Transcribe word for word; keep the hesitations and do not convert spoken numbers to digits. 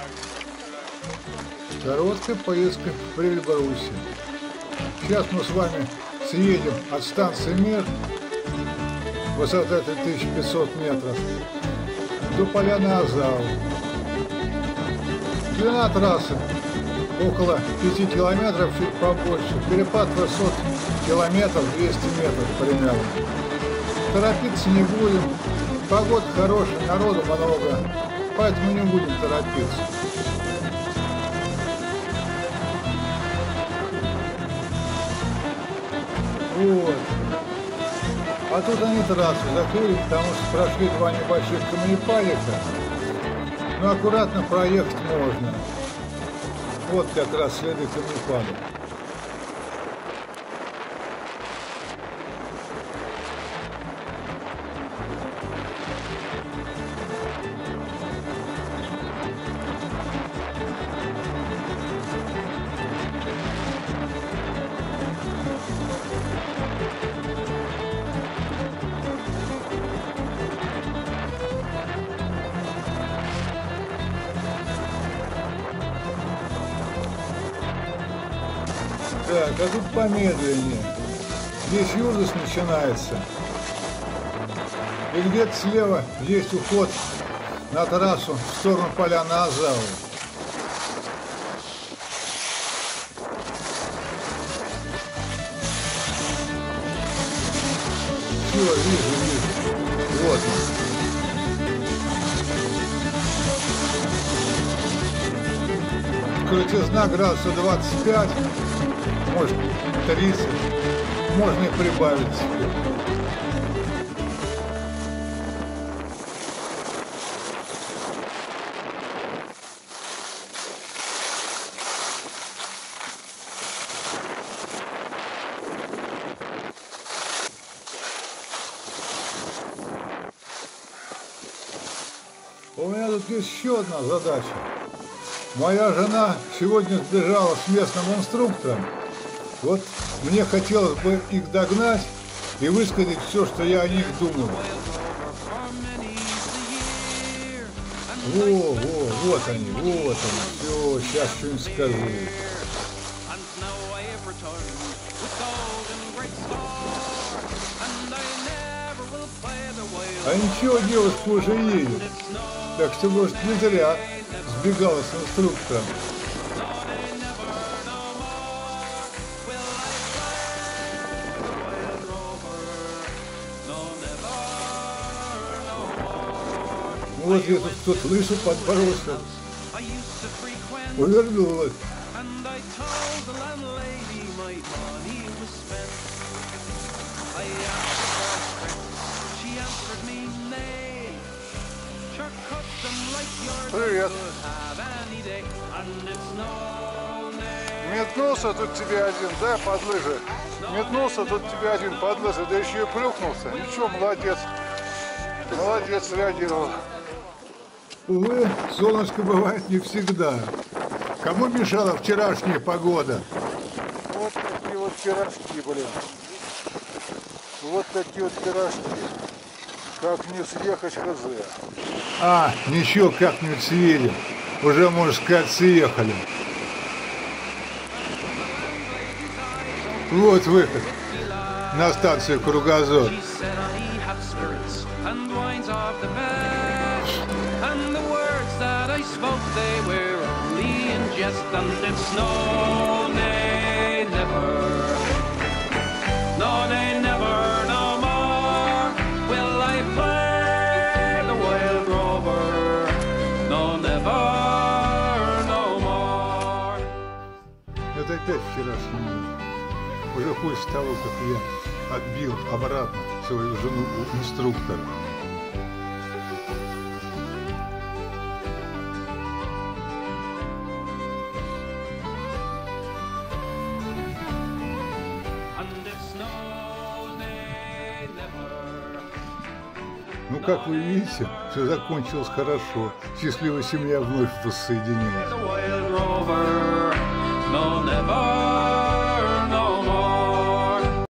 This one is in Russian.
Короткая поездка в Эльбрусе. Сейчас мы с вами съедем от станции Мир, высота три тысячи пятьсот метров, до поляны Азау. Длина трассы около пяти километров, чуть побольше. Перепад высот километров, двести метров примерно. Торопиться не будем. Погода хорошая, народу много, поэтому не будем торопиться. Вот. А тут они трассу закрыли, потому что прошли два небольших камнепадика. Но аккуратно проехать можно. Вот как раз следы камнепада. Так, а тут помедленнее. Здесь южность начинается. И где-то слева есть уход на трассу в сторону поляны Азау. Все, вижу, вижу. Вот он. Крутизна градусов двадцать пять. Может тридцать, можно и прибавить. У меня тут есть еще одна задача. Моя жена сегодня сбежала с местным инструктором. Вот мне хотелось бы их догнать и высказать все, что я о них думаю. Во, во, вот они, вот они. Все, сейчас что-нибудь скажу. А ничего, девушка уже едет. Так что, может, не зря сбегала с инструктором. Вот я тут кто слышу, подборолся. Увернулась. Привет. Метнулся тут тебе один, да, под лыжи? Метнулся тут тебе один под лыжи, да еще и плюхнулся. Ничего, молодец. Молодец, реагировал. Увы, солнышко бывает не всегда. Кому мешала вчерашняя погода? Вот такие вот пирожки, блин. Вот такие вот пирожки. Как не съехать, хз. А, ничего, как-нибудь съедем. Уже, можно сказать, съехали. Вот выход на станцию Кругозор. Это опять вчерашний день. Уже после того, как я отбил обратно свою жену у инструктора. Ну, как вы видите, все закончилось хорошо. Счастливая семья вновь воссоединилась.